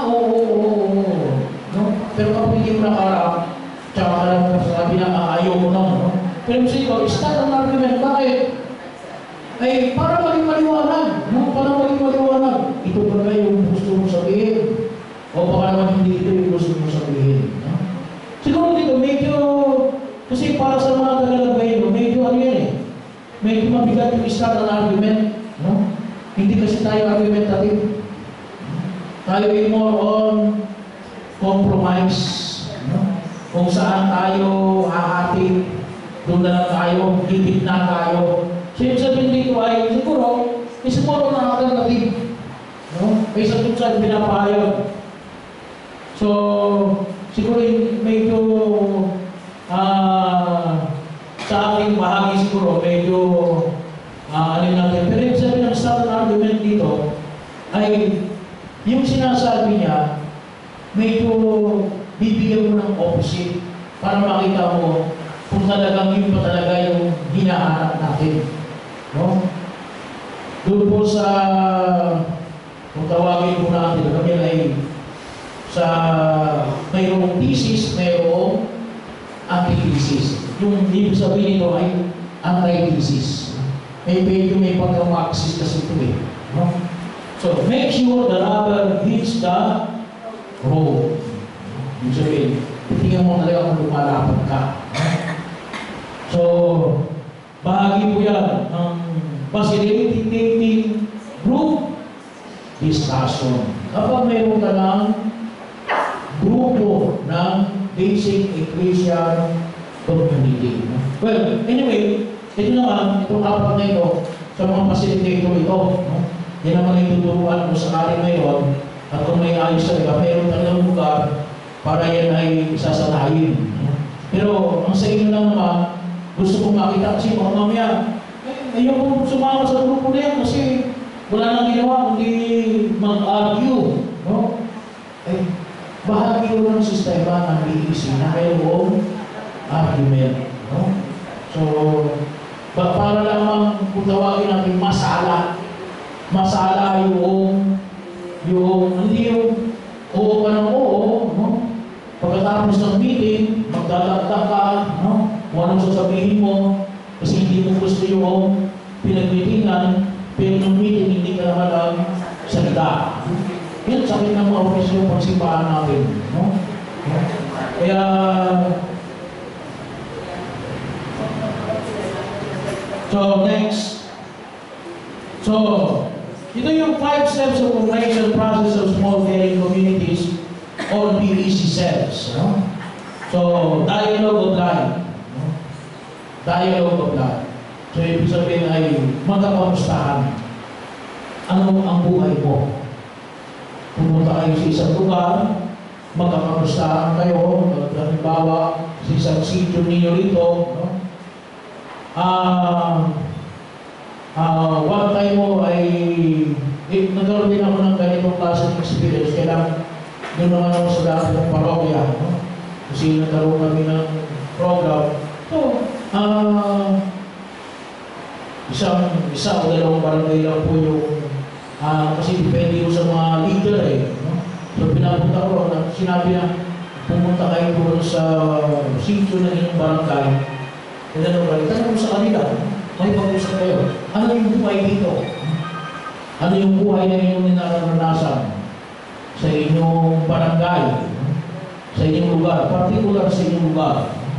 oo. No? Pero kapag hindi mo nakarap, tsaka ka lang sabi na ayaw mo lang, no? Pero siguro, start ang argument. Bakit? Ay, para maging maliwanag. No? Para maging maliwanag. Ito ba yung gusto mong sabihin? O baka naman hindi ito yung gusto mong sabihin. No? Siguro dito, medyo, kasi para sa mga tagalagay, no, medyo ano yan eh. Medyo mabigat yung start ang argument. No? Hindi kasi tayo argumentative. Tayo ay more on compromise. No? Kung saan tayo hahati, doon na lang tayo, higit na tayo. So yung sabihin dito ay siguro, is more on alternative. No? Kaysa doon sa pinapahayag. So, siguro medyo sa aking bahagi siguro, medyo ano natin. Pero yung sabi ng start argument dito ay yung sinasabi niya, medyo bibigyan mo ng opposite para makita mo kung talagang yun pa talaga yung hinahanap natin. No? Doon po sa, kung tawagin po natin, kami ay sa mayroong thesis, mayroong anti-thesis. Yung ibig sabihin nito ay anti-thesis. May pagka-maxis kasi ito eh. No? So, make sure the rubber hits the road. Ibig sabihin, tingnan mo talaga kung lumalapan ka. So, bahagi po yan ng facilitating group discussion. Kapag mayroon ka ng grupo ng basic Christian community. Well, anyway, ito naman, itong apat na ito, sa mga facilitator ito, no? Yan naman ay tuturuan mo sakali ngayon, at kung may ayos talaga, mayroon talagang lugar para yan ay sasanayin. No? Pero, ang sa inyo lang naman, gusto kong makita kasi mga mamaya, ayoko sumama sa grupo na yan kasi wala nang ginawa kundi mag-argue. No? Eh, bahagi ko ng sistema ng BEC na mayroong argument. No? So, para lamang kung tawagin natin masala yung hindi yung oo ka ng oo, no? Pagkatapos ng meeting, magdadagdag ka, no? Kung anong sasabihin mo, kasi hindi mo gusto yung pinag-meetingan, pero ng meeting hindi ka naman ang salita. Yan, sakit ng mga ofisyon pang simbahan natin, no? Kaya, so, next. So, ito yung 5 steps of formation process of small caring communities or BEC cells. No? So, dialogue of life. No? Dialogue of life. So, ibig sabihin ay magkakamustahan. Ano ang buhay mo? Pumunta kayo sa isang lugar, magkakamustahan kayo, halimbawa sa isang sitio ninyo rito. No? One time mo ay nagkaroon din ako ng ganitong klase ng experience, kaya doon naman ako sa dati ng parokya, no? Kasi nagkaroon kami ng program. So, isa o dalawang barangay lang po yung kasi depende ko sa mga leader eh, no? So pinapunta ko, sinabi na pumunta kayo doon sa sitio ng inyong barangay. Tanong ko sa kanila, may pag-usap kayo. Ano yung buhay dito? Ano yung buhay na inyong naranasan sa inyong barangay? Sa inyong lugar? Particular sa inyong lugar.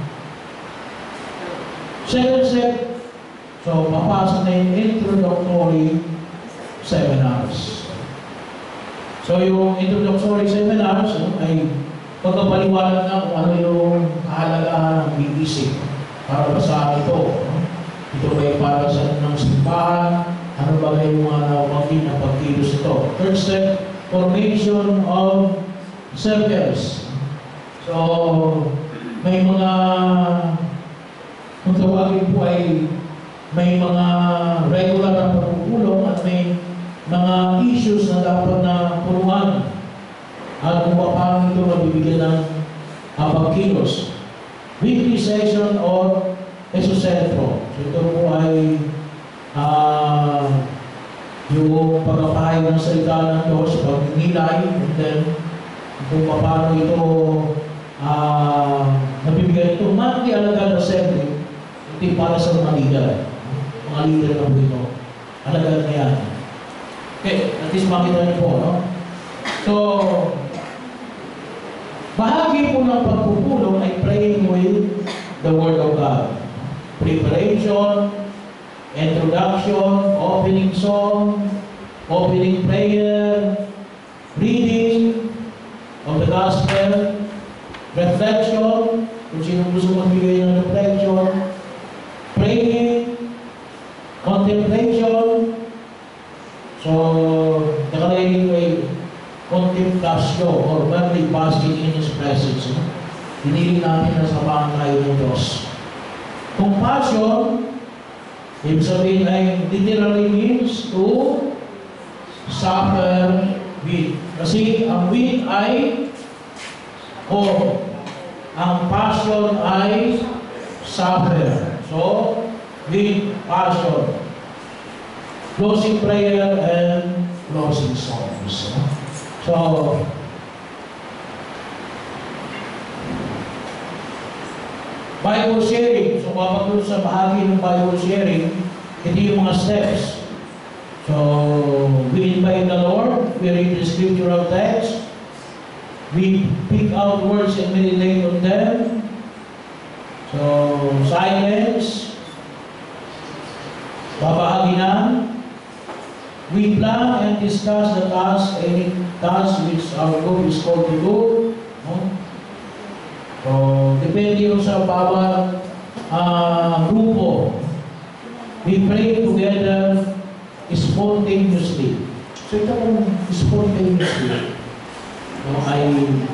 Second step, so papasok na yung introductory seminars. So yung introductory seminars ay pagkapaliwanag na kung ano yung kahalagahan ng BEC para sa ito. Ito ay para sa ng simbahan, ano ba yung mga nawagin na pagkilos ito. Third step, formation of circles. So, may mga, kung tawagin po ay may mga regular na pagpupulong at may mga issues na dapat na puluhan at kung paano ito mabibigyan ng pagkilos. Weekly session or esosentro. So ito po ay yung pagkapahayag ng salita ng Diyos, pag-nilay, and then kung paano ito nabibigyan ito. Monthly Alagad Assembly, ito yung para sa mga leader. Mga leader na po ito. Alagad na yan. Okay, at least makita niyo po, no? So, bahagi po ng pagpupulong ay praying with the Word of God. Preparation, introduction, opening song, opening prayer, reading of the Gospel, reflection, kung sino gusto magbigay ng reflection, praying, contemplation. So, nakalagay dito ay contemplatio or merely basking in His presence. Hiniling natin na samahan tayo ng Diyos. Compassion, ibig sabihin ay literally means to suffer with. Kasi ang with ay ang passion ay suffer. So, with passion. Closing prayer and closing songs. So, Bible sharing. So, kapag doon sa bahagi ng Bible sharing, ito yung mga steps. So, we invite the Lord, we read the scriptural text, we pick out words and meditate on them. So, silence, babahagi na. We plan and discuss the task, any task which our group is called to do. No? So, depende yun sa bawat grupo. We pray together spontaneously. So, ito kung spontaneously, no, ay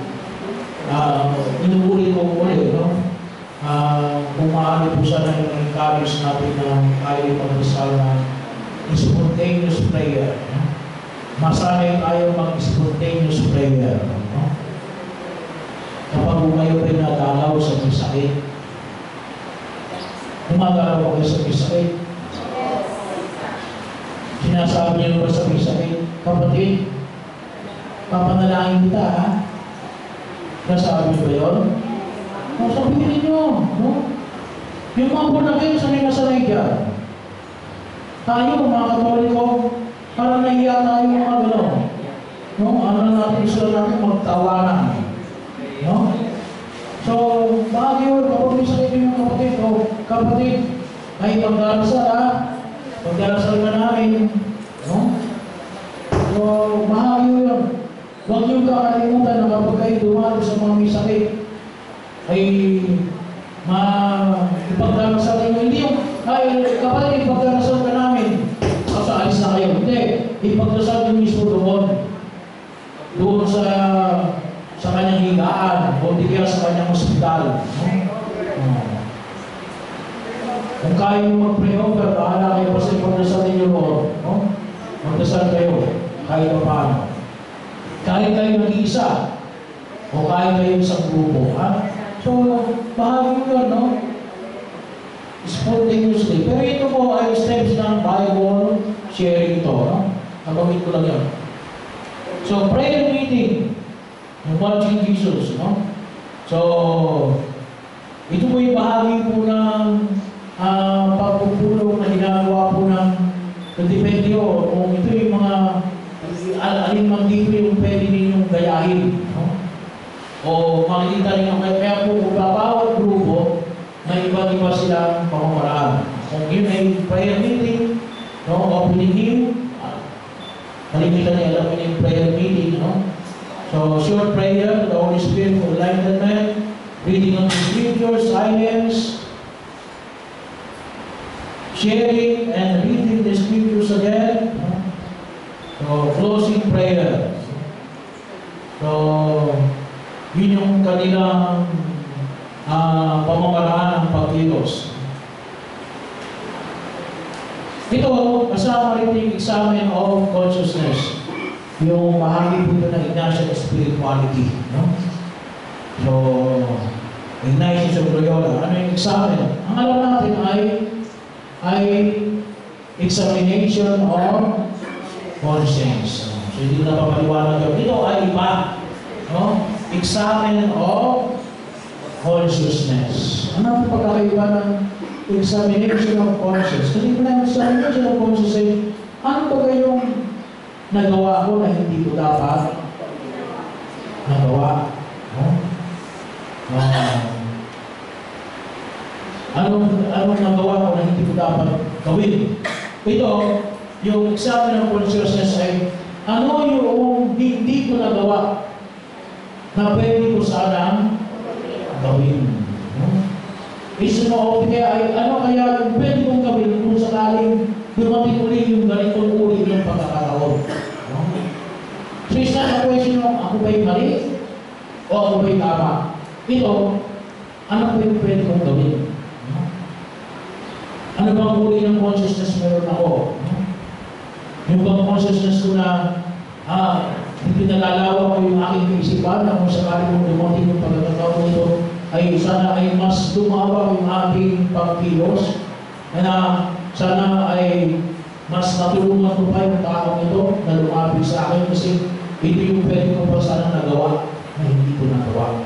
inuuli ko ulit, no? Kung maaari po sana yung encourage natin na tayo mag-isal na spontaneous prayer. No? Masanay tayo mag-spontaneous prayer. No? Kapag kayo rin nadalaw sa sakit, gumagalaw ko kayo sa sakit. Sinasabi niyo ba sa sakit, kapatid, papanalangin kita, ha? Nasabi niyo ba yun? Sabihin niyo, no? Yung mga punakit, sanay dyan. Tayo, mga Katoliko, parang nahiya tayo mga gano'n. No? Ano natin, gusto natin magtawanan. No? So, bakit yun, kapag isa rin yung kapatid, kapatid, ay pagdarasal, ha? Pagdarasal ka namin. No? So, mahal yun. Huwag niyong kakalimutan na kapag kayo dumalo sa mga may sakit, ay ipagdarasal ninyo. Hindi yung, ay, kapatid, ipagdarasal ka namin. Kasi alis na kayo. Hindi. Ipagdarasal nyo mismo doon. Doon sa kanyang higaan. O di kaya sa kanyang hospital. Kung kaya nyo mag-pray-over, bahala kayo pa sa ipagdarasal ninyo Lord. No? Magdasal kayo. Kahit pa paano. Kahit kayo nag-iisa. O kahit kayo isang grupo. Ha? So, bahagi mo yun, no? Spontaneously. Pero ito po ay steps ng Bible sharing ito, no? Nagamit ko lang yun. So, prayer meeting. Yung watching Jesus, no? So, ito po yung bahagi po ng pagpupulong na ginagawa po ng depende o kung ito yung mga alin man dito yung pwede ninyong gayahin, no? O makikita niyo kaya po kung bawat grupo may iba-iba silang pamamaraan. Kung yun ay prayer meeting, no, opening hymn, nakikita niya alam mo yung prayer meeting, no? So, short prayer, the Holy Spirit for enlightenment, reading of the scripture, silence, sharing and reading the scriptures again, no? So, closing prayer. So, yun yung kanilang pamamaraan ng pagkilos. Ito, kasama rin yung examen of consciousness. Yung bahagi po ito ng Ignatian spirituality. No? So, Ignatius of Loyola. Ano yung examen? Ang alam natin ay examination of conscience. So, hindi na papaliwanag yun. Ito ay iba. No? examen of consciousness. Ano ang pagkakaiba ng examination of conscience? Kasi kung na examination of conscience, ano ba kayong nagawa ko na hindi ko dapat nagawa? Anong nagawa ko na hindi ko dapat gawin? Ito, yung examen of consciousness ay ano yung hindi ko nagawa na pwede ko sanang gawin. Isa mo, kaya ay ano kaya yung pwede kong gawin kung sakaling dumating uli yung ganitong uri ng pagkakataon. So it's not a question of ako ba'y mali o ako ba'y tama. Ito, ano pwede kong gawin? Ano bang uri ng consciousness meron ako? Yung bang consciousness ko na pinalalawa ko yung aking isipan na kung sakaling kung dumating yung pagkakataon nito ay sana ay mas lumawa yung ating pagkilos na sana ay mas natulungan ko pa yung taong ito na lumapit sa akin kasi ito yung pwede ko pa sana nagawa na hindi ko nagawa.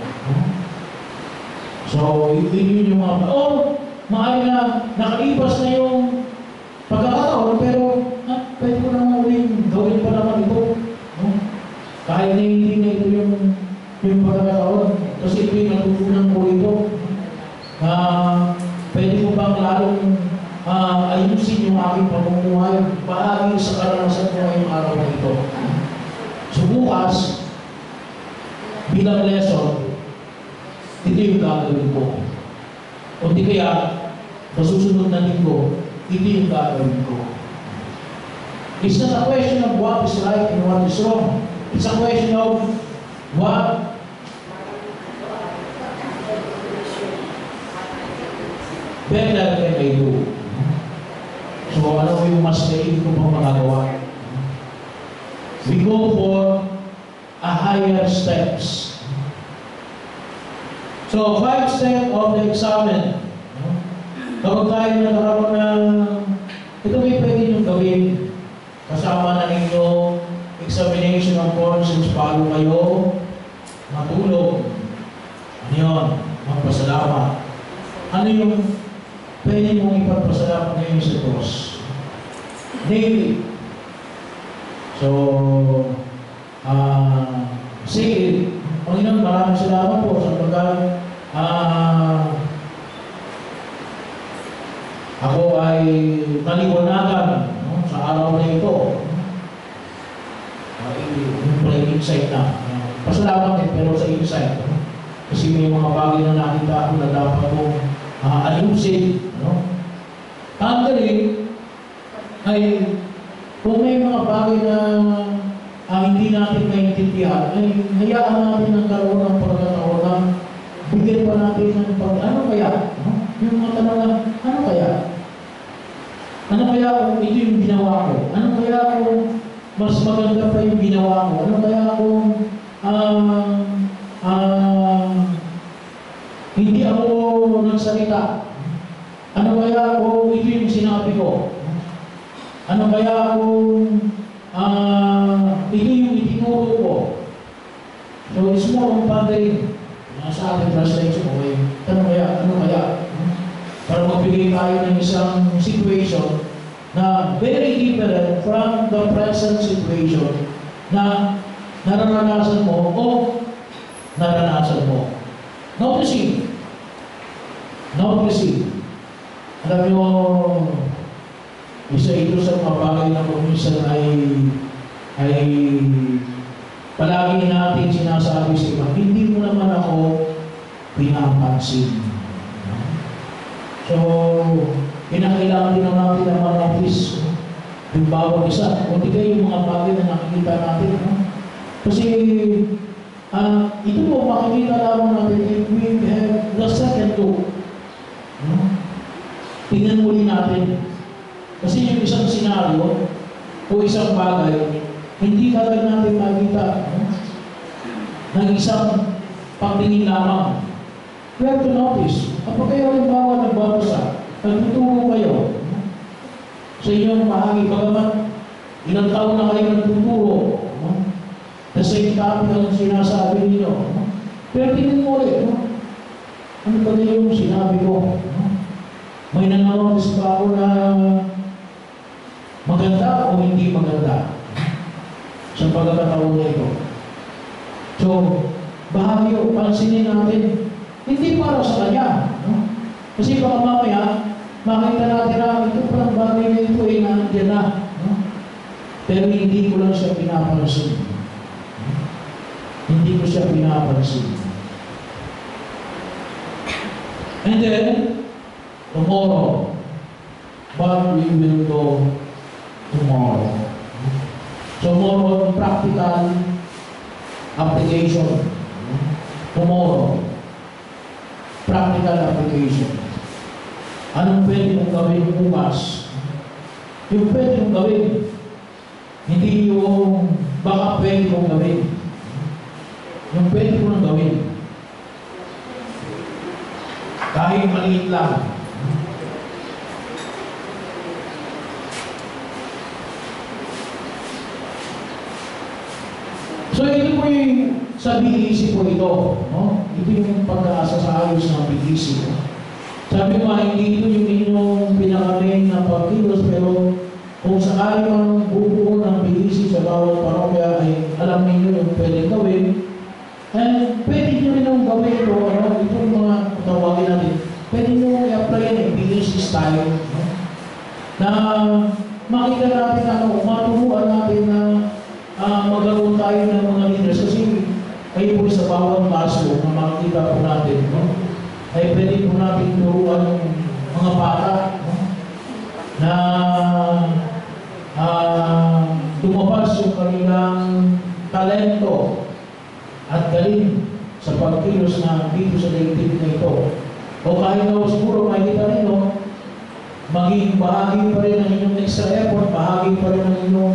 So, yun yung mga maaari na nakaipas na yung pagkakataon pero pwede ko naman uling gawin pa naman ito. Kahit na hindi na ito yung pagkakataon. Kasi ito yung natutunan ko ito. Pwede ko bang lalong ayusin yung aking pamumuhay bahagi sa karanasan ko ngayong araw na ito. So bukas, bilang lesson, ito yung gagawin ko. O di kaya, sa susunod na linggo, ito yung gagawin ko. It's not a question of what is right and what is wrong. It's a question of what better can I do. So ano yung mas naibig ko pang magagawa? We go for a higher steps. So 5 steps of the examen. Kapag tayo nagkaroon ng ito may pwede nyo gawin kasama na ninyo examination of conscience bago kayo matulog. Ano yun? Magpasalamat. Ano yung pwede mong ipagpasalamat ngayon sa Diyos? Daily. So, sige, Panginoon, maraming salamat po sa ako ay naliwanagan sa araw na ito. Yung pala insight na. Pasalamat din pero sa insight. Kasi may mga bagay na nakita ako na dapat kong ayusin. Tanggalin ay kung may mga bagay na hindi natin maintindihan, ay hayaan natin ang karoon ng pagkataon na bigyan pa natin ng ano kaya? Yung mga tanong na, ano kaya? Ano kaya kung ito yung ginawa ko? Ano kaya kung mas maganda pa yung ginawa ko? Ano kaya kung hindi ako nagsalita? Ano kaya kung ito yung sinabi ko? Ano kaya kung ito yung itinuro ko? So it's more on pondering. Sa ating translation ko ay ano kaya? Para magbigay tayo ng isang situation na very different from the present situation na naranasan mo o naranasan mo. Noticing. Alam nyo, isa ito sa mga bagay na kuminsan ay palagi natin sinasabi sa iba, hindi mo naman ako pinapansin. So, kinakailangan din natin ang mga office, yung bawat isa, o di kayo yung mga bagay na nakikita natin. Kasi, ito po, makikita lamang natin if we have the second look. Tingnan muli natin. Kasi yung isang senaryo o isang bagay, hindi kagad natin makita ng isang pagtingin lamang. We have to notice. Kapag kayo halimbawa nagbabasa, nagtuturo kayo sa inyong bahagi, bagamat ilang taon na kayo nagtuturo, the same topic ang sinasabi ninyo, Pero tingnan mo ulit, no? Ano ba na yung sinabi ko? No? May nanonotice ba ako na maganda o hindi maganda sa pagkakataon na ito? So, bahagi o pansinin natin, hindi para sa kanya. No? Kasi baka mamaya, makita natin na ito palang bagay na ito ay nandiyan na. No? Pero hindi ko lang siya pinapansin. Hindi ko siya pinapansin. And then, tomorrow, what we will do tomorrow. Tomorrow, practical application. Tomorrow, practical application. Anong pwede mong gawin bukas? Yung pwede mong gawin. Hindi yung baka pwede mong gawin. Yung pwede mo nang gawin. Kahit maliit lang. So ito po yung sa BEC po ito. No? Ito yung pag-aasa sa ayos ng BEC. Sabi ko hindi ito yung inyong pinakamain na pagkilos, pero kung sakali mang bubuo ng BEC sa bawat parokya ay alam ninyo yung pwede gawin. And pwede nyo rin ang gawin ito, ito yung mga tawagin natin. Pwede nyo i-apply yan BEC style. No? Na makita natin maturuan natin na magkaroon tayo ng mga leaders. Kasi kayo po sa bawat kaso na makikita po natin, no? Ay pwede po natin turuan ng mga bata, no? Na lumabas yung kanilang talento at galing sa pagkilos na dito sa daigdig na ito. O kahit na siguro makikita ninyo, maging bahagi pa rin ng inyong extra effort, bahagi pa rin ng inyong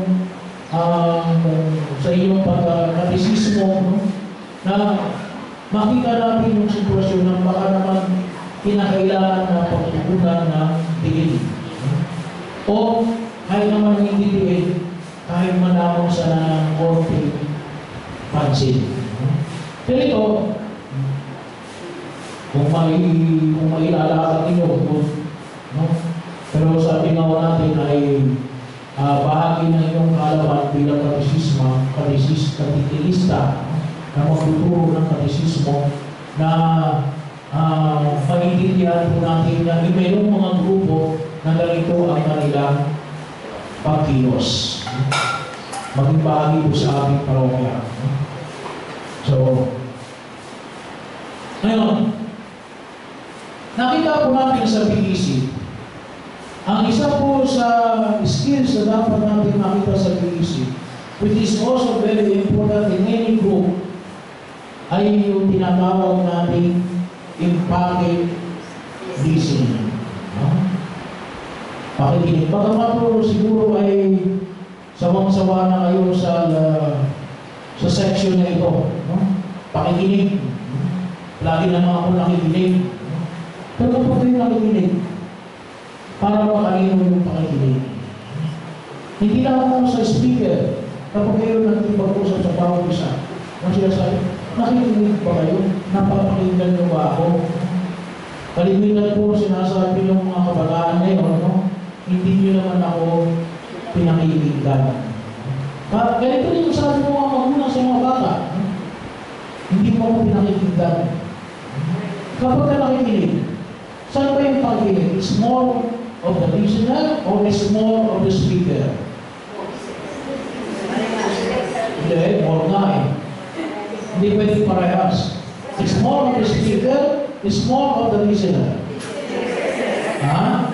sa inyong pagkakadesismo, no? Na makita natin yung sitwasyon na baka naman kinakailangan na pagtugunan ng tigil. O kahit naman hindi tigil, kahit manamang sa konting pansin. Pero ito, kung may ilalakad ninyo, no? Pero sa tinaw natin ay bahagi ng iyong kaalaman bilang katekisilista na magtuturo ng katesismo na maintindihan po natin na mayroong mga grupo na ganito ang kanilang pagkilos. Maging bahagi po sa ating parokya. So, ngayon, nakita po natin sa BEC, ang isa po sa skills na dapat natin makita sa BEC, which is also very important in any group, ay yung tinatawag natin empathic listening. Pakikinig. Bagamat po siguro ay sawang-sawa na kayo sa section na ito. Pakikinig. Lagi naman ako nakikinig. Pero kapag kayo nakikinig, para makalino yung pakikinig. Hindi lang ako sa speaker, kapag kayo nagtipag-usap sa bawat isa, ang sinasabi, nakikinig ba kayo? Napapakinggan nyo ba ako? Kalimitan po sinasabi ng mga kabataan ngayon, no? Hindi nyo naman ako pinakikinggan. Ganito rin yung sabi ng mga magulang sa mga bata. Hindi mo ako pinakikinggan. Kapag ka nakikinig, saan ba yung pakikinig? It's more of the listener or it's more of the speaker? Hindi, more nga eh. Hindi pwede parehas. It's more of the speaker, it's more of the listener. Ha?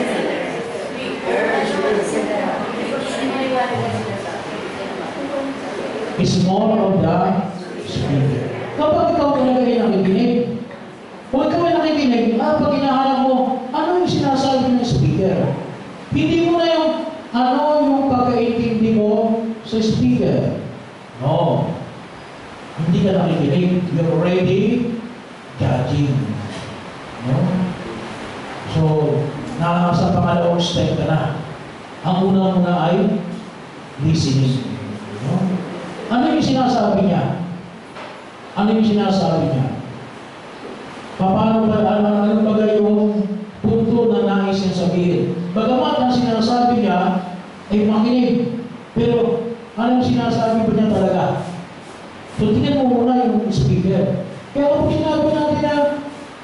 It's more of the speaker. Kapag ikaw talaga yung nakikinig, huwag ka may nakikinig, pag hinahanap mo, ano yung sinasabi ng speaker? Hindi mo na yung, ano yung pagkaintindi mo sa speaker. No. Hindi ka nakikinig. You're already judging. No? So, nasa pangalawang step ka na. Ang una muna ay listening. No? Ano yung sinasabi niya? Ano yung sinasabi niya? Paano ba, ano ba yung punto na nais niya sabihin? Bagamat ang sinasabi niya ay makinig, pero ano yung sinasabi ba niya talaga? So, tingnan mo muna yung speaker. Kaya kung sinabi natin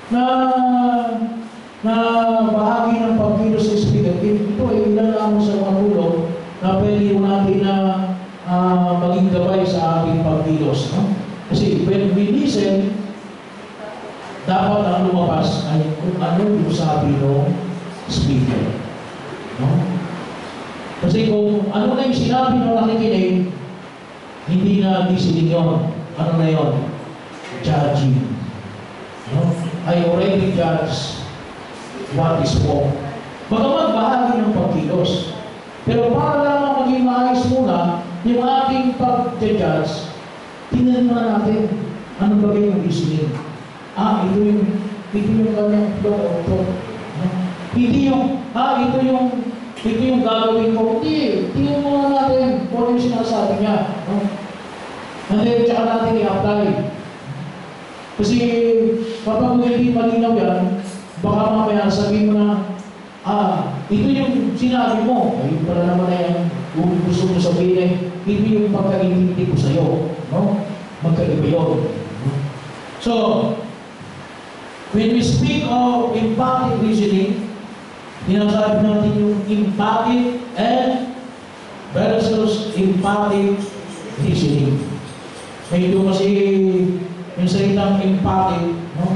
na bahagi ng pagkilos sa speaker, ito ay ilan lang sa mga tulong na pwede natin na maging gabay sa ating pagkilos. No? Kasi when we listen, dapat ang lumabas ay kung ano yung sabi ng speaker. No? Kasi kung ano na yung sinabi ng nakikinig, hindi na listening yun. Ano na yun? Judging. No? I already judge what is wrong. Bagamat bahagi ng pagkilos. Pero para lamang maging maayos muna, yung ating pag-judge, tingnan na natin ano ba yung listening. Ito yung kanyang flow. Hindi yung, ito yung gagawin ko. Hindi, tingnan muna natin kung ano yung sinasabi niya. And then, tsaka natin i-apply. Kasi, kapag hindi malinaw yan, baka mamaya sabihin mo na, ito yung sinabi mo. Ay, pala naman na yan, kung gusto mo sabihin, ito yung pagkaintindi ko sa'yo. No? Magkaiba yun. So, when we speak of empathic listening, sinasabi natin yung empathic and versus empathic listening. Ito kasi yung salitang empathic, no?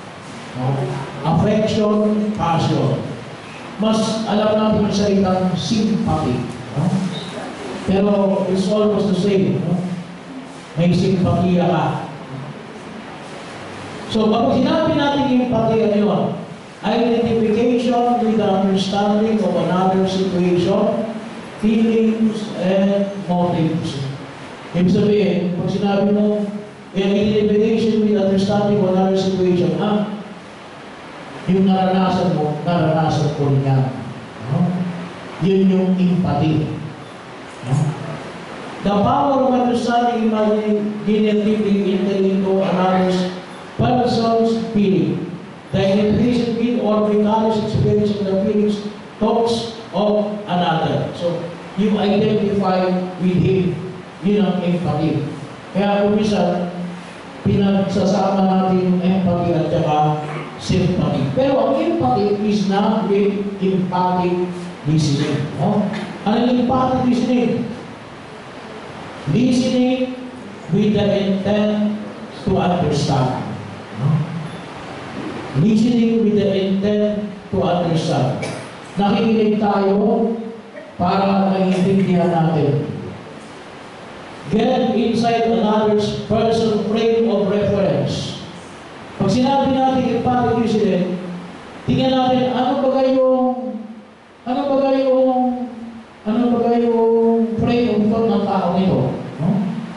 Affection, passion. Mas alam natin yung salitang sympathy. No? Pero it's almost the same. No? May simpatiya ka. So, kapag sinabi natin yung empathy, ano yun? Identification with the understanding of another situation, feelings, and motives. Ibig sabihin, pag sinabi mo, identification with understanding of another situation, yung naranasan mo, naranasan ko rin yan. No? Yun yung empathy. No? The power of understanding immediately into another's person's feeling. The identification with or regardless experience of the feelings, thoughts of another. So, you identify with him. Yun ang empathy. Kaya kung minsan, pinagsasama natin yung empathy at saka sympathy. Pero ang empathy is not with empathic listening. No? Ano yung empathic listening? Listening with the intent to understand. No? Listening with the intent to understand. Nakikinig tayo para maintindihan natin. Get inside another's personal frame of reference. Pag sinabi natin empathic listening, tingnan natin ano ba yung frame of thought ng tao nito. No?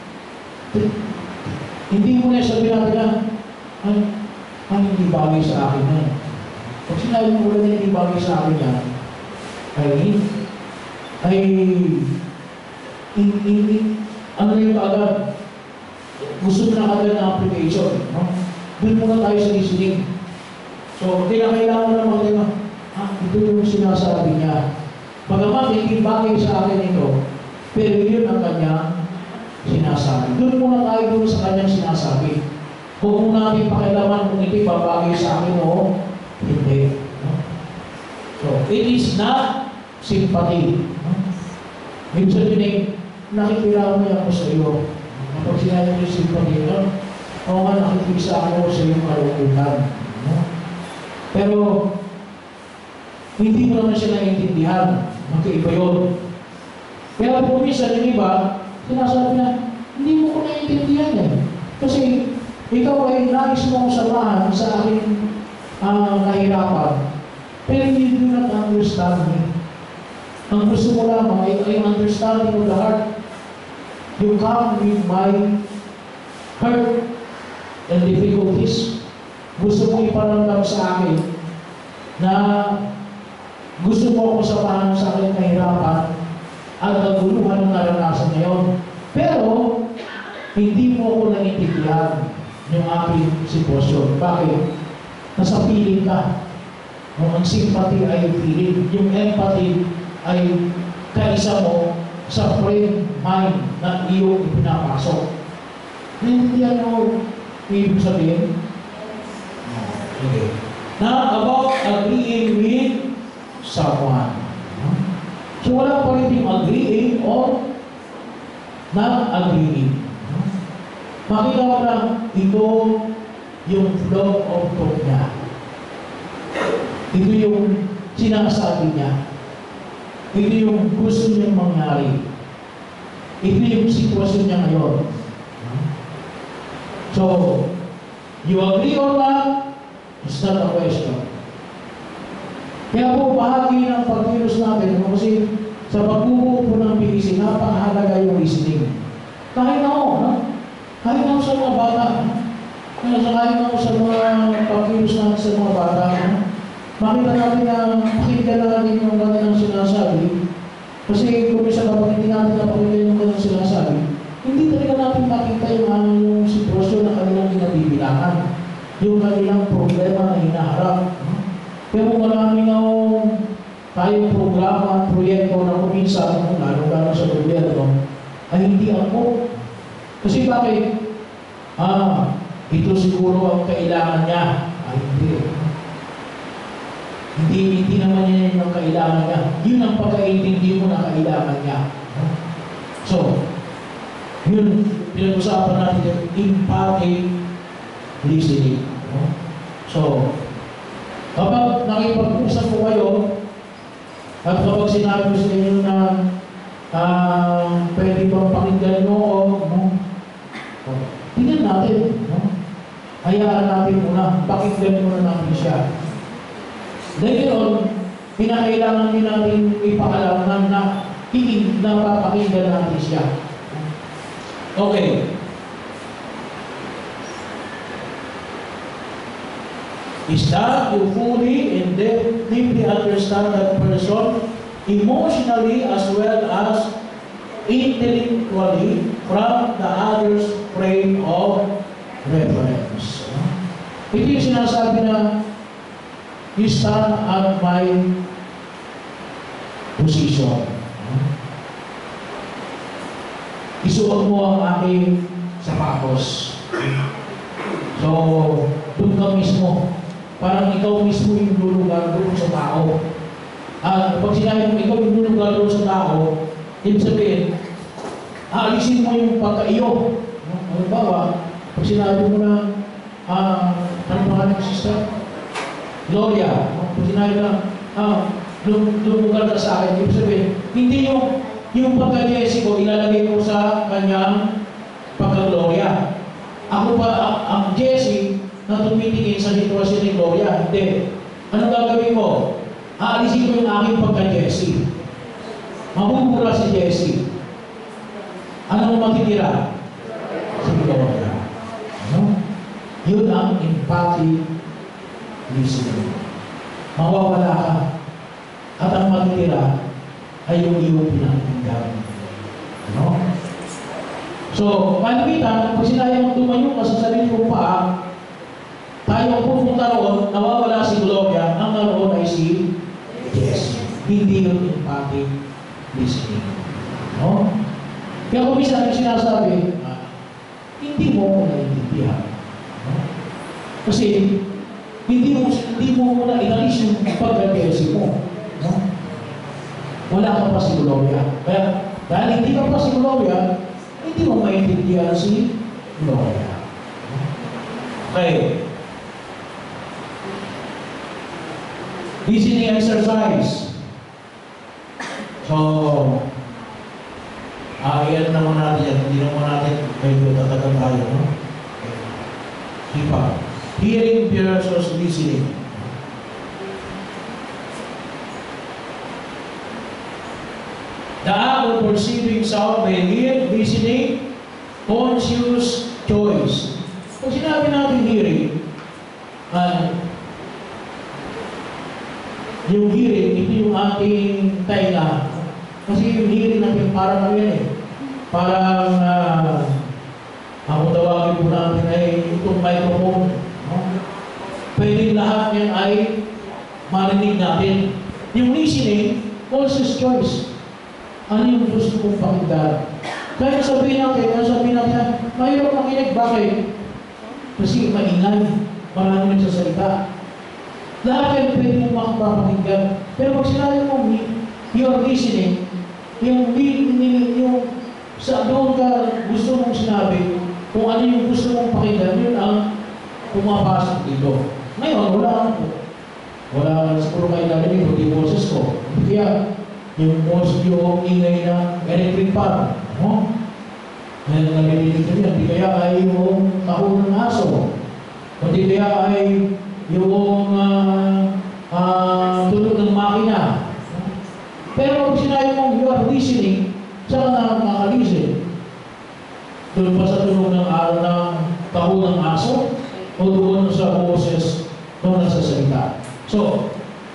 Hindi mo na sabihin natin na hindi bagay sa akin yan. Pag sinabi mo na hindi bagay sa akin yan, ano yung agad? Gusto mo na agad ng application. No? Doon muna tayo sa listening. So, kailangan na makita ito yung sinasabi niya. Pagamat hindi bagay sa akin ito, pero yun ang kanyang sinasabi. Doon muna tayo sa kanyang sinasabi. Huwag muna natin pakialaman kung ito babagay sa akin o hindi. No? So, it is not sympathy. No? Ibig sabihin, nakikilala ako sa iyo. Kapag sinabi ko yung sympathy, o nga nakikisa ako sa iyong kalungkutan. No? Pero, hindi mo naman siya naiintindihan. Magkaiba yun. Kaya kung minsan yung iba, sinasabi na, hindi mo ko naiintindihan eh. Kasi, ikaw ay nais mong samahan sa aking kahirapan. Pero you do not understand me. Ang gusto mo lamang ay understanding of the heart. You come with my hurt and difficulties. Gusto mo iparamdam sa akin na gusto mo ako samahan sa aking kahirapan at kaguluhan ng naranasan ngayon. Pero, hindi mo ako naiintindihan. yung aking sitwasyon. Bakit? Nasa feeling ka. Ang sympathy ay feeling. Yung empathy ay kaisa mo sa frame mind na iyong ipinapasok. Naintindihan mo ibig sabihin? Okay. Now, about agreeing with someone. So, wala pa rin yung agreeing or non-agreeing. Makita mo na ito yung flow of thought niya. Ito yung sinasabi niya. Ito yung gusto niyang mangyari. Ito yung sitwasyon niya ngayon. So, you agree or not, it's not a question. Kaya po, bahagi ng pagkilos natin, kasi sa pagbubuo po ng BEC, napakahalaga yung listening. Kahit na ako, kahit na ako sa mga bata, kahit na ako sa mga pagkilos natin sa mga bata, makita natin na pakinggan natin yung kanilang sinasabi. Kasi kung isa kapag hindi natin napakinggan yung kanilang sinasabi, hindi talaga natin makita yung sitwasyon na kanilang ginabibilangan, yung kanilang problema na hinaharap. Pero maraming tayong programa, proyekto na kuminsan, lalo-lalo sa gobyerno, ay hindi ako. Kasi bakit? Ito siguro ang kailangan niya. Ay, hindi. Hindi naman yan yung kailangan niya. Yun ang pagkaintindi mo na kailangan niya. So, yun, pinag-usapan natin yung empathic listening. So, kapag nakipag-usap po kayo, at kapag sinabi ko sa inyo na pwede bang pakinggan mo o tingnan natin. Hayaan natin muna, pakinggan muna natin siya. Dahil yun, pinakailangan din natin ipaalam na napapakinggan natin siya. Okay. Is that you fully and deeply understand that person emotionally as well as intellectually from the other's frame of reference. Ito yung sinasabi na you stand at my position. Isuot mo ang aking sapatos. So, doon ka mismo. Parang ikaw mismo yung lulugar doon sa tao. At pag sinabi mo ikaw yung lulugar doon sa tao, ibig sabihin, aalisin mo yung pagka-iyo. Halimbawa, pag sinabi mo na, ano ba ng sister? Gloria. Pag sinabi na, lulugar ka sa akin, ibig sabihin, hindi yung pagka-Jessie ko, ilalagay ko sa kanyang pagka-Gloria. Ako pa, ang Jessie, na tumitingin sa sitwasyon ni Gloria. Hindi. Anong gagawin ko? Aalisin ko yung aking pagka-Jessie. Mabubura si Jessie. Anong matitira? Si Gloria. Ano? Yun ang empathic listening. Mawawala ka. At ang matitira ay yung iyong pinakinggan. Ano? So, makikita, pag sinayang tumayo ka sa sarili kong paa, tayo pupunta roon, nawawala si Gloria, ang naroon ay si Jessie. Hindi yung empathic listening. No? Kaya kung minsan yung sinasabi, hindi mo ko naiintindihan. No? Kasi, hindi mo muna inalis yung pagka-Jessie mo. No? Wala ka pa si Gloria. Kaya, dahil hindi ka pa si Gloria, hindi mo maintindihan si Gloria. Okay. Listening exercise. So, iyan naman natin yan. Hindi naman natin medyo tatagal tayo. No? Hipa. Hearing versus listening. The act of perceiving sound by ear, listening, conscious choice. Pag sinabi natin hearing, yung hearing, ito yung ating tainga. Kasi yung hearing natin parang ano yan eh. Parang, ang tawagin po natin ay itong microphone. No? Pwede lahat yan ay marinig natin. Yung listening, conscious choice. Ano yung gusto kong pakinggan? Kaya sabihin natin, mahirap makinig. Bakit? Kasi maingay. Marami nagsasalita. Lahat yan pwede mong makapakinggan. Pero pag sinabi mo, you're listening, yung sa doon ka gusto mong sinabi, kung ano yung gusto mong pakinggan, yun ang pumapasok dito. Ngayon, wala siguro kayo narinig, hindi boses ko. Kaya, yung ingay ng electric fan, no? Ngayon narinig ko yan, hindi kaya ay yung taho ng aso, hindi kaya ay yung tunog ng makina. Pero pag sinabi mong you are listening, saan ka na makalisin? Doon pa sa tunog ng taho ng aso o doon sa boses doon sa salita. So,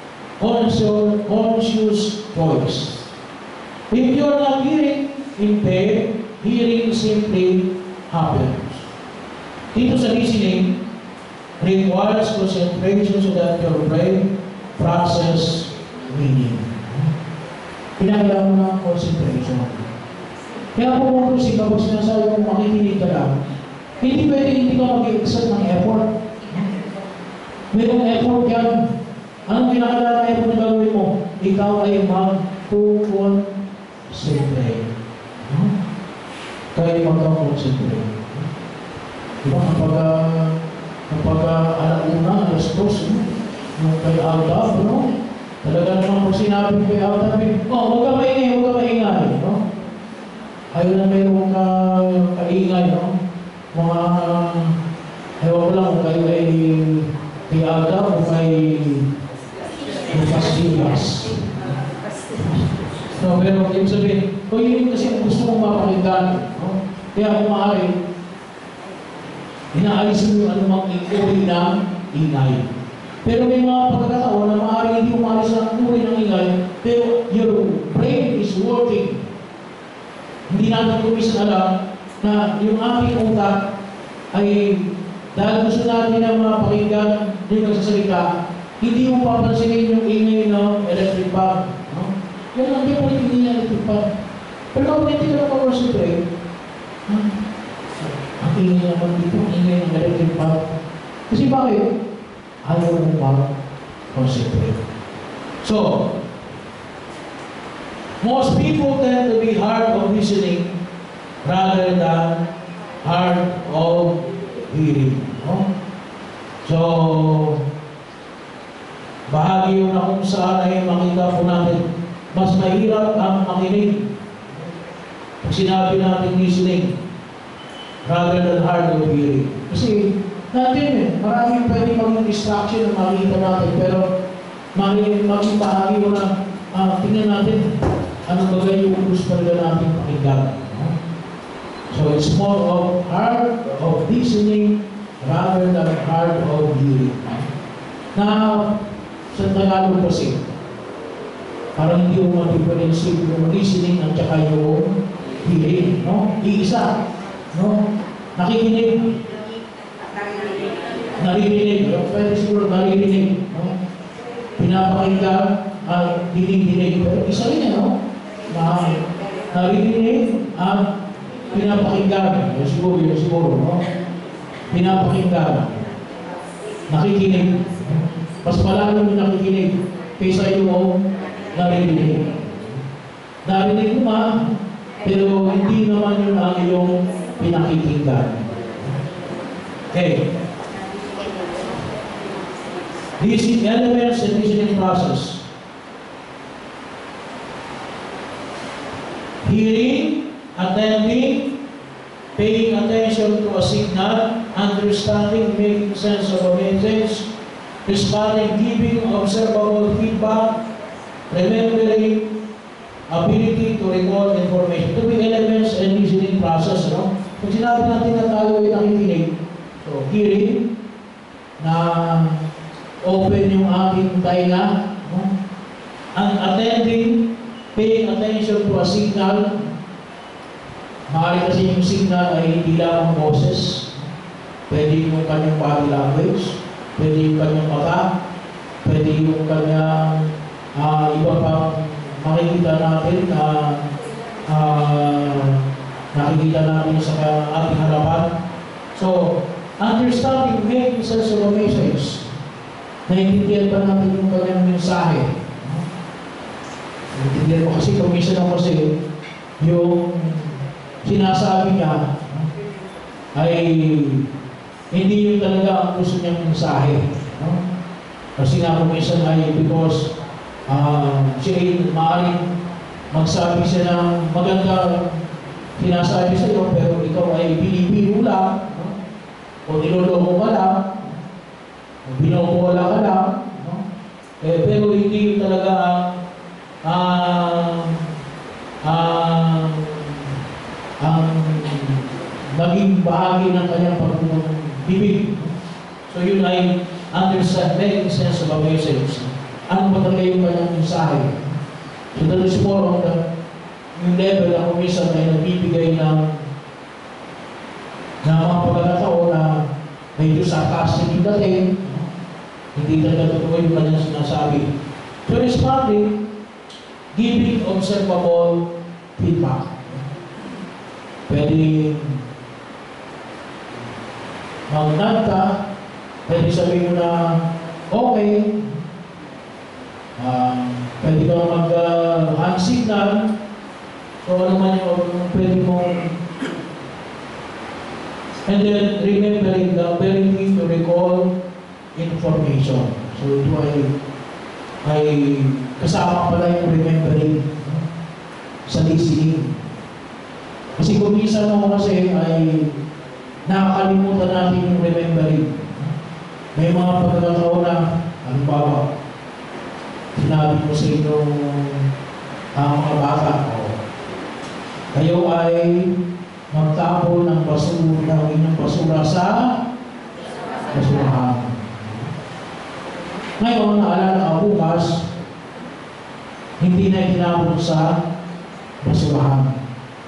conscious voice. If you're not hearing impaired, hearing simply happens. Dito sa listening, requires concentration so that your brain process meaning. Pinakailangan mo ng concentration. Kaya po kasi kapag sinasabi mo makikinig ka lang, hindi pwede hindi ka mag-exert ng effort. Mayroong effort yan. Anong pinakailangan effort na gagawin mo? Ikaw ay mag-concentrate. Kaya mag-concentrate. Diba kapag alauna, alas dos, yung kay Aldab, no? Talaga naman kung sinabi kay Aldab, huwag ka maingay, no? Ayaw na mayroong kaingay, no? Mga, ewan ko lang kung kayo ay kay Aldab o kay Pastillas. No, pero yung sabihin, yun kasi gusto mong mapakinggan, no? Kaya kung maaari, inaalis mo yung anumang uri ng ingay. Pero may mga pagkakataon na maaari hindi umalis ang uri ng ingay, pero your brain is working. Hindi natin kumisan alam na yung ating utak ay dahil gusto natin ang mga pakinggan yung nagsasalita, hindi mo papansinin yung ingay ng electric fan. No? Yan ang hindi mo hindi ng electric fan. Pero kapag hindi ka na-concentrate, ang ingay naman dito, ingay ng electric fan. Kasi bakit? Ayaw mo mag-concentrate. So, most people tend to be hard of listening rather than hard of hearing. No? So, bahagi yun na kung saan ay makita po natin, mas mahirap ang makinig. Pag sinabi natin listening rather than hard of hearing. Kasi natin maraming pwede maging distraction na makikita natin, pero maging bahagi mo na tingnan natin anong bagay yung gusto talaga natin pakinggan. No? So it's more of hard of listening rather than hard of hearing. Na sa Tagalog kasi, parang hindi mo ma-differentiate yung listening at saka yung hearing. No? Iisa. No? Nakikinig. Naririnig. Pwede siguro naririnig. No? Pinapakinggan at dinig-dinig. Pero isa rin yan, no? Naririnig at pinapakinggan. Yun siguro, no? Pinapakinggan. Nakikinig. Mas malalo yung nakikinig kaysa yung naririnig. Narinig mo pero hindi naman yun ang iyong pinakikinggan. Okay. These elements in listening process. Hearing, attending, paying attention to a signal, understanding, making sense of a message, responding, giving observable feedback, remembering, ability to recall information. Ito may elements and listening process. No? Kung sinabi natin na tayo ay nakikinig, so hearing, na open yung ating tainga, no? Ang attending, paying attention to a signal. Maaari kasi yung signal ay hindi lamang boses, Pwede yung kanyang body language, pwede yung kanyang mata, pwede yung kanyang iba pang makikita natin na nakikita natin sa ating harapan. So, understanding making sense of a message, naiintindihan ba natin yung kanyang mensahe? Naiintindihan mo kasi, kung minsan ako kasi, yung sinasabi niya ay hindi yung talaga ang gusto niyang mensahe. Kasi nga kung minsan ay because siya ay maaaring magsabi siya ng magandang sinasabi sa iyo, pero ikaw ay binibiro lang, o niloloko ka lang, o binobola ka lang, pero hindi talaga ang naging bahagi ng kanyang pagbibig. So yun ay understand, making sense of a message. Ano ba talaga yung kanyang mensahe? So that is more on yung level na kumisan ay nagbibigay ng mga pagkakataon na medyo sarcastic yung dating, hindi talaga totoo yung kanyang sinasabi. So responding, giving observable feedback. Pwede mag-nod ka, pwede sabihin mo na okay, pwede ka mag-hand signal, so ano man yung pwede mong, and then remembering the ability to recall information. So ito ay kasama pala yung remembering sa listening. Kasi kung minsan mo kasi ay nakakalimutan natin yung remembering. May mga pagkakataon na, halimbawa, sinabi ko sa inyo mga bata, kayo ay magtapon ng inyong basura sa basurahan. Ngayon, naalala ka bukas, hindi na itinapon sa basurahan.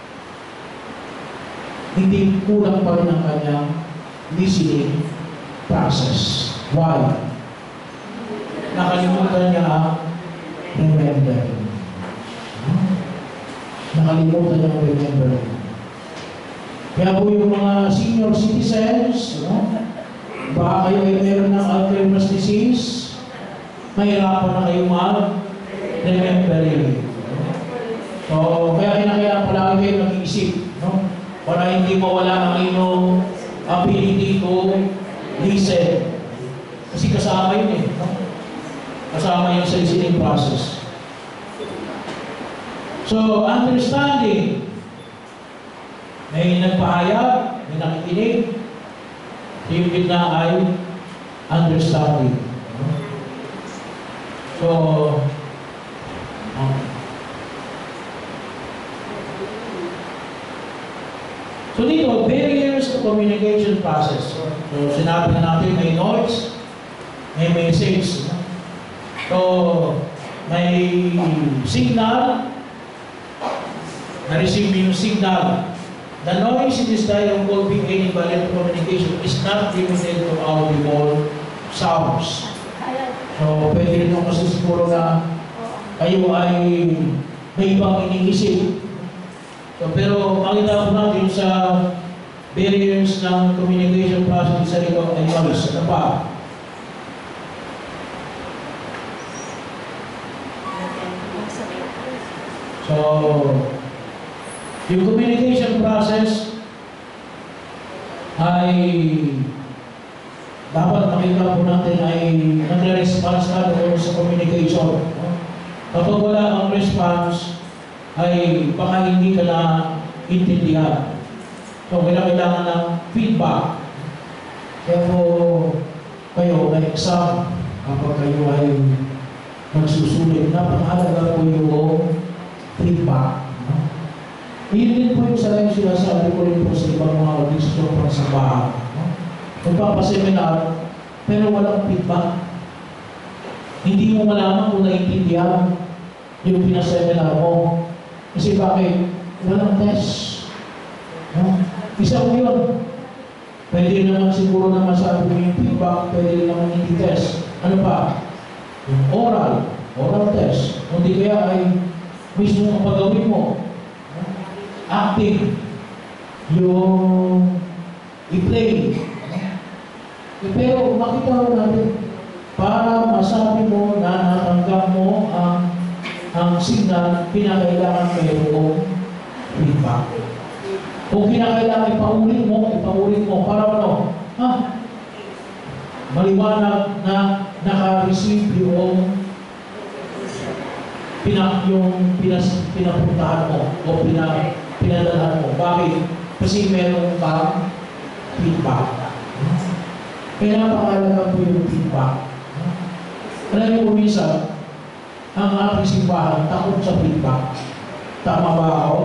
Hindi kulang pa rin ang kanyang listening process. Why? Nakalimutan niya ang remembering. Nakalimutan niya ang remembering. Kaya po yung mga senior citizens, baka kayo ay meron ng Alzheimer's disease, mahirapan na kayo mag-remembering. So, kaya kinakailangan palagi kayo nag-iisip, para hindi mawala ang inyong ability to listen. Kasi kasama yun kasama yun sa listening process. So, understanding, may nagpahayag, may nakikinig, yung gitna ay understanding. So, so dito, barriers to communication process. So sinabi na natin may noise, may message. So, may signal, na-receive yung signal. The noise in this dialogue involving any valid communication is not limited to audible sounds. So, pwede rin kasi siguro na kayo ay may ibang iniisip. So, pero makita po natin sa barriers ng communication process sa ito ay noise. Ano pa? So, yung communication process ay dapat makita po natin ay nagre-response na doon sa communication. Kapag wala ang response, ay baka hindi ka na intindihan. So, kailangan ng feedback. Kaya po kayo na exam, kapag kayo ay magsusulit, napakahalaga po yung feedback. Iyon din po yung sarang sinasabi ko rin po sa ibang mga audition pang sa bahay. Magpapaseminar, pero walang feedback. Hindi mo malaman kung naiintindihan yung pinaseminar mo. Kasi bakit? Walang test. Isa ko yun. Pwede naman siguro na masabi mo yung feedback, pwede naman hindi test. Ano pa? Yung oral test. Kung di kaya ay mismo ang pagawin mo. Acting. Yung i-play. Pero makita mo natin, para masabi mo na natanggap mo ang signal, pinakailangan mayroong feedback. Kung kinakailangan ipaulit mo, para ano? Maliwanag na naka-receive yung pinapuntahan mo o pinadalhan mo. Bakit? Kasi meron kang feedback. Kaya napakalaga po yung feedback. Alam niyo po minsan, ang ating simbahan takot sa feedback. Tama ba ako?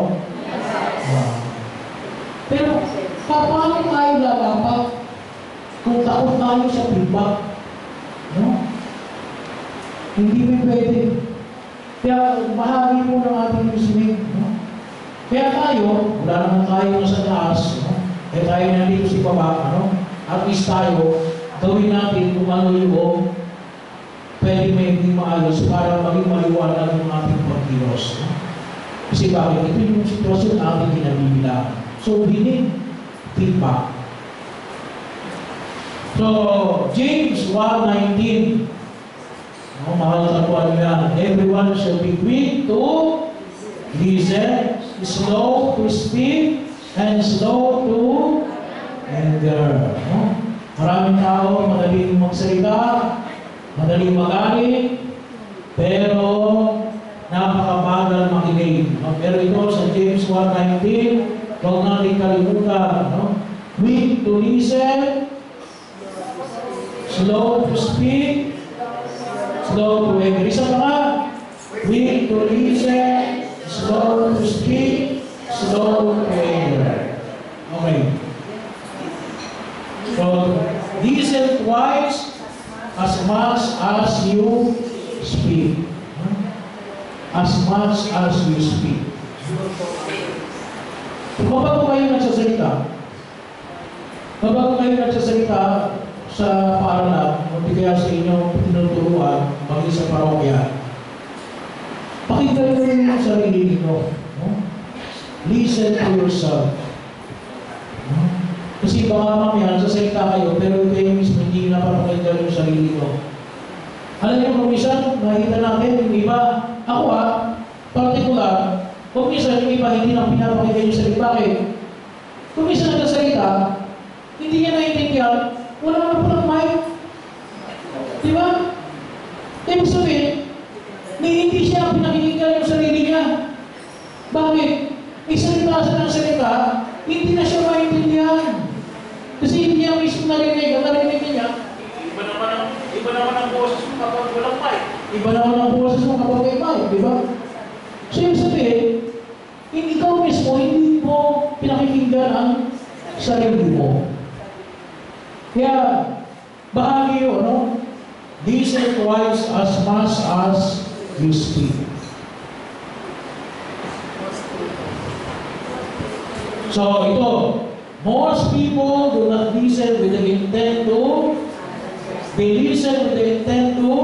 Pero, paano tayo lalapat kung takot tayo sa feedback? No? Hindi mo pwede. Kaya, bahagi mo ng ating listening. No? Kaya tayo, wala naman tayo sa taas. No? Kaya tayo nandito sa baba. Ano? At least tayo, gawin natin kung ano yung pwede may hindi maayos para maging maliwanag yung ating pagkilos. No? Kasi bakit? Ito yung sitwasyon na ating kinabibilangan. So, we need feedback. So, James 1:19. Mahal na tapuan nila. Everyone shall be quick to listen, slow to speak, and slow to anger. Maraming tao, madaling magsalita, madaling magalit, pero napakabagal makinig. Pero ito sa James 1:19, huwag natin kalimutan. Quick to listen, slow to speak, slow to anger. Isa pa nga, quick to listen, slow to speak, slow to anger. Okay. So, listen twice as much as you speak. As much as you speak. Bago kayo nagsasalita sa paaralan, o di kaya sa inyong tinuturuan, maging sa parokya, pakinggan mo yung sarili ninyo. Listen to yourself. Kasi baka mamaya, nagsasalita kayo, pero kayo mismo hindi napapakinggan yung sarili nyo. Alam niyo kung minsan, nakita natin yung iba, ako particular, kung minsan yung iba hindi na pinapakinggan yung sarili. Bakit? Kung minsan nagsasalita, hindi niya naiintindihan, wala na palang mic. Di ba? Ibig sabihin, hindi siya pinakikinggan yung sarili niya. Bakit? Salita siya ng salita, hindi na siya maintindihan. Kasi hindi niya mismo narinig niya. Iba naman ang boses mo kapag walang mic. Iba naman ang boses mo kapag may mic, di ba? So yung sabihin, ikaw mismo, hindi mo pinakikinggan ang sarili mo. Kaya, bahagi yun, no? Listen twice as much as you speak. So, ito, most people do not listen with the intent to, they listen with the intent to,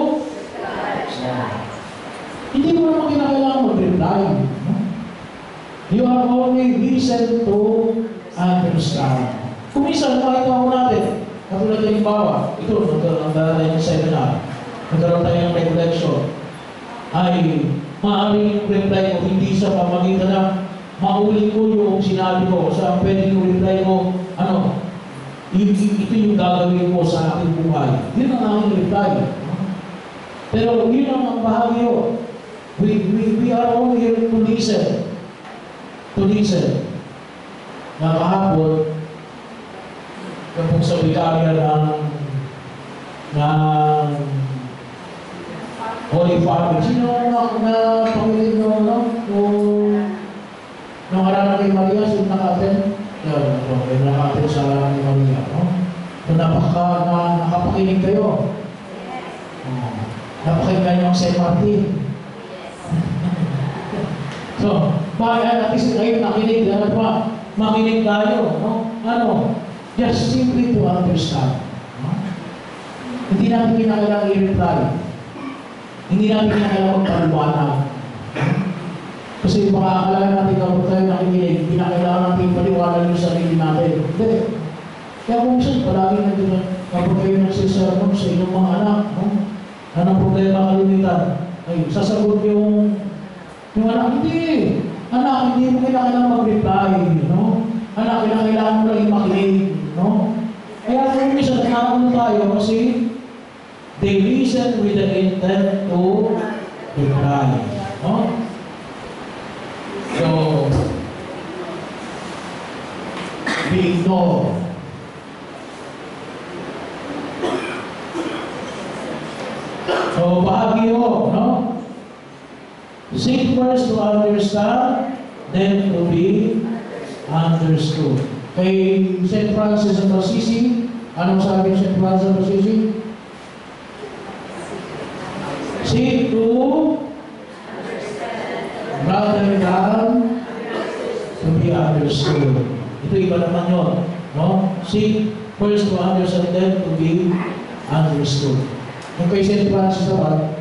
hindi mo naman kinakailangan mag-reply. No? You are only listen to understand. Kung minsan, makita ko natin, katulad yung bawa, ito, nagkaroon tayo ng seminar, nagkaroon tayo ng reflection, ay maaaring yung reply ko, hindi sa pamagitan na mauli ko yung sinabi ko, sa pwede yung reply ko, ito yung gagawin ko sa aking buhay. Yun ang aking reply. Pero yun ang bahagi ko. We are only here to listen. To listen. Nakahapon, kapag sa bikarya ng Holy Family, sino na pangilig nung harap kay Maria, sino nakaten? May nakaten sa ni Maria. Nakapakinig kayo. Napakinggan yung St. Martin. So, at least kayo nakinig. Makinig tayo. Just simply to understand. No? Hindi natin kinakailangan i-reply. Hindi natin kinakailangan magpaliwanag. Kasi baka akala natin kapag tayo nakikinig, hindi na kailangan natin paliwanag yung sarili natin. Hindi. Kaya kung minsan palagi natin kapag kayo nagsisermon sa inyong mga anak, no? Anong problema kalimitan? Ay, sasagot yung anak, hindi. Anak, hindi mo kailangan mag-reply, no? Anak, kailangan mo lang i-makinig, no? Kaya kung minsan nakakaroon tayo kasi they listen with the intent to reply, no? So, we ignore. So, bahagi ho, no? Seek first to understand, then to be understood. Kay St. Francis of Assisi, anong sabi ni St. Francis of Assisi? Seek to rather than to be understood. Ito iba naman yun, no? Seek first to understand, then to be understood. Yung kay St. Francis naman,